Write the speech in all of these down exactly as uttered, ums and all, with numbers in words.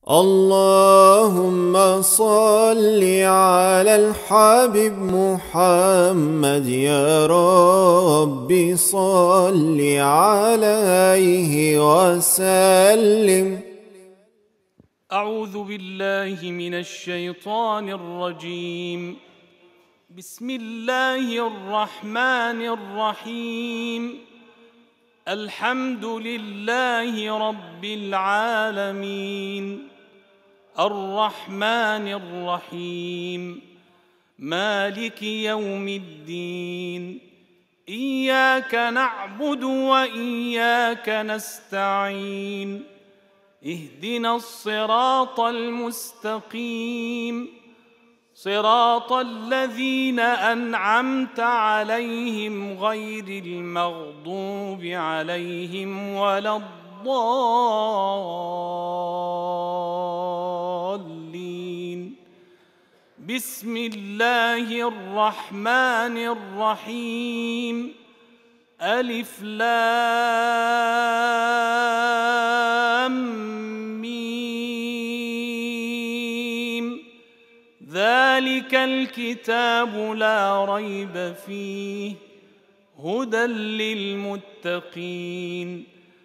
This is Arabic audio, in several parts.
اللهم صل على الحبيب محمد يا رب صل عليه وسلم. أعوذ بالله من الشيطان الرجيم. بسم الله الرحمن الرحيم. الحمد لله رب العالمين الرحمن الرحيم مالك يوم الدين. إياك نعبد وإياك نستعين. اهدنا الصراط المستقيم صراط الذين أنعمت عليهم غير المغضوب عليهم ولا الضالين. بسم الله الرحمن الرحيم. ألف لام ذلك الكتاب لا ريب فيه هدى للمتقين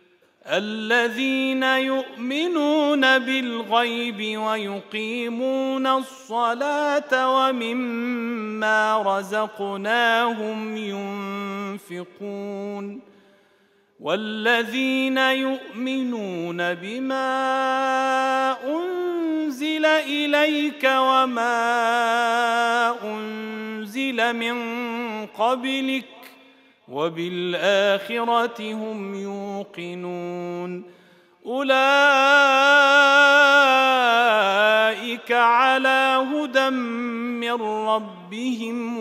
الذين يؤمنون بالغيب ويقيمون الصلاة ومما رزقناهم ينفقون والذين يؤمنون بما أنزل إليك وما أنزل من قبلك وبالآخرة هم يوقنون. أولئك على هدى من ربهم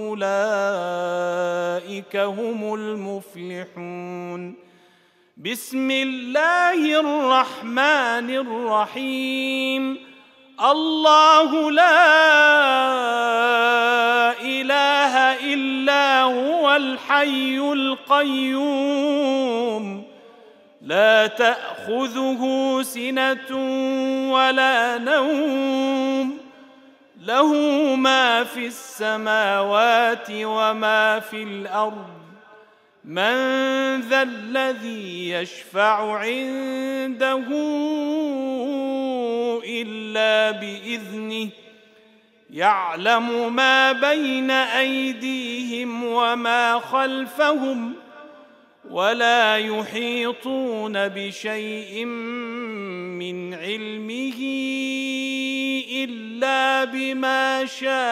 وأولئك هم المفلحون. بسم الله الرحمن الرحيم. الله لا إله إلا هو الحي القيوم لا تأخذه سنة ولا نوم له ما في السماوات وما في الأرض. من ذا الذي يشفع عنده إلا بإذنه يعلم ما بين أيديهم وما خلفهم ولا يحيطون بشيء من علمه إلا بما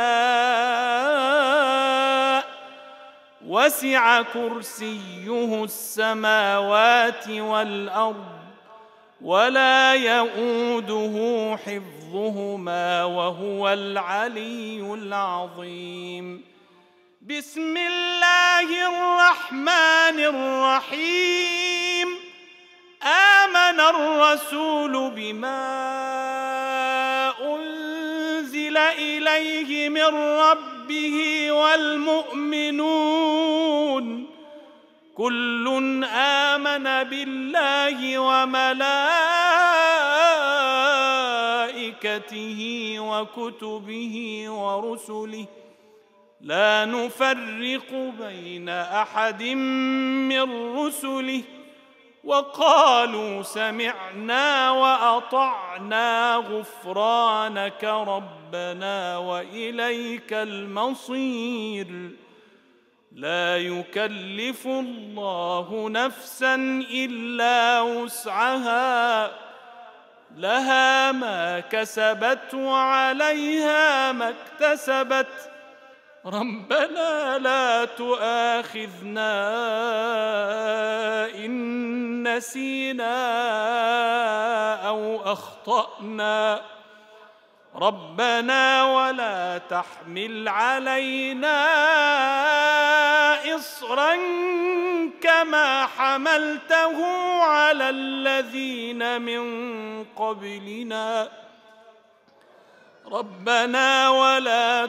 شاء. وسع كرسيه السماوات والأرض ولا يؤوده حفظهما وهو العلي العظيم. بسم الله الرحمن الرحيم. آمن الرسول بما أنزل إليه من ربه والمؤمنون كل آمن بالله وملائكته وكتبه ورسله لا نفرق بين أحد من رسله وقالوا سمعنا وأطعنا غفرانك ربنا وإليك المصير. لا يكلف الله نفسا إلا وسعها لها ما كسبت وعليها ما اكتسبت. ربنا لا تؤاخذنا إن نسينا أو أخطأنا. ربنا ولا تحمل علينا إصرا كما حملته على الذين من قبلنا. ربنا ولا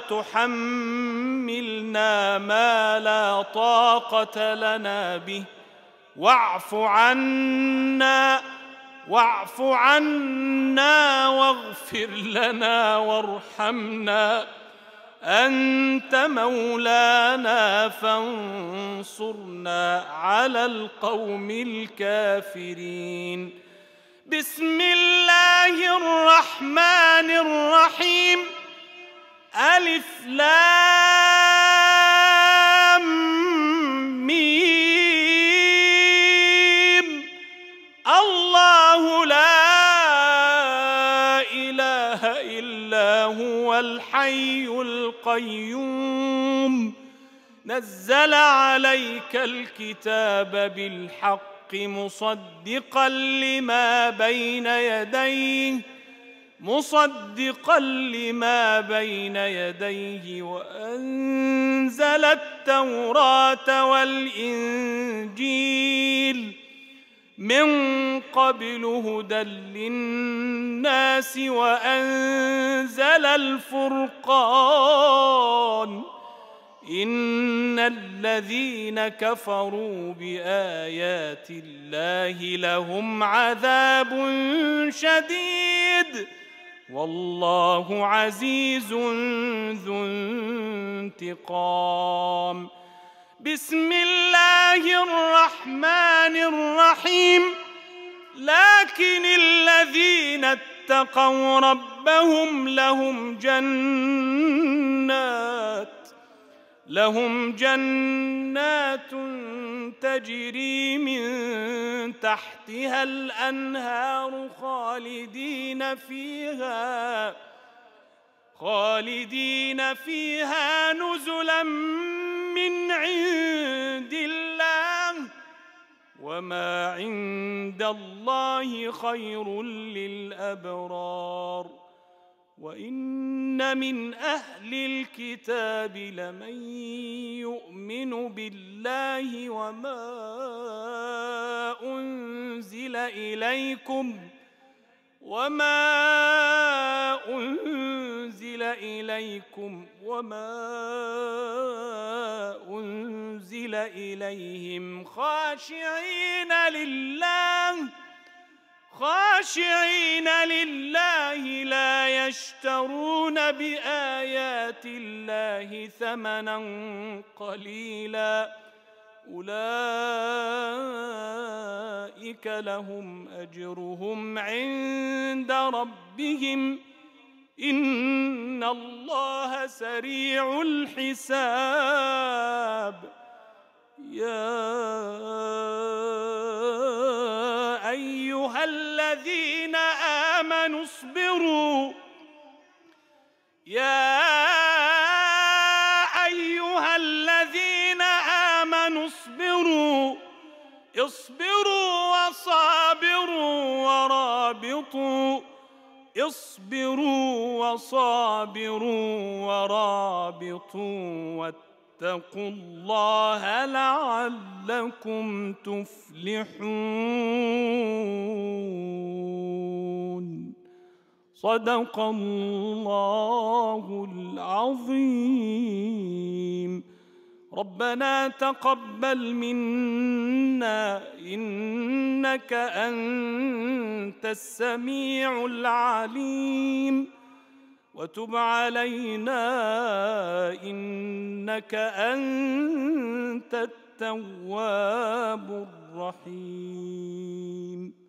تحملنا ما لا طاقة لنا به واعف عنا واعف عنا واغفر لنا وارحمنا أنت مولانا فانصرنا على القوم الكافرين. بسم الله الرحمن الرحيم. ألف لام ميم. الله لا إله إلا هو الحي القيوم نزل عليك الكتاب بالحق مصدقا لما بين يديه مصدقا لما بين يديه وأنزل التوراة والإنجيل من قبل هدى للناس وأنزل الفرقان إن الذين كفروا بآيات الله لهم عذاب شديد والله عزيز ذو انتقام. بسم الله الرحمن الرحيم. لكن الذين اتقوا ربهم لهم جنات لهم جنات تجري من تحتها الأنهار خالدين فيها خالدين فيها نزلا من عند الله وما عند الله خير للأبرار. وإن من أهل الكتاب لمن يؤمن بالله وما أنزل إليكم وما أنزل إليكم وما أنزل إليهم خاشعين لله خاشعين لله لا يشترون بآيات الله ثمنا قليلا أولئك لهم أجرهم عند ربهم إن الله سريع الحساب. يا أيها الذين آمنوا اصبروا يا أيها الذين آمنوا اصبروا اصبروا وصابروا ورابطوا اصبروا وصابروا ورابطوا واتقوا الله لعلكم تفلحون. صدق الله العظيم. ربنا تقبل منا إنك أنت السميع العليم وتب علينا إنك أنت التواب الرحيم.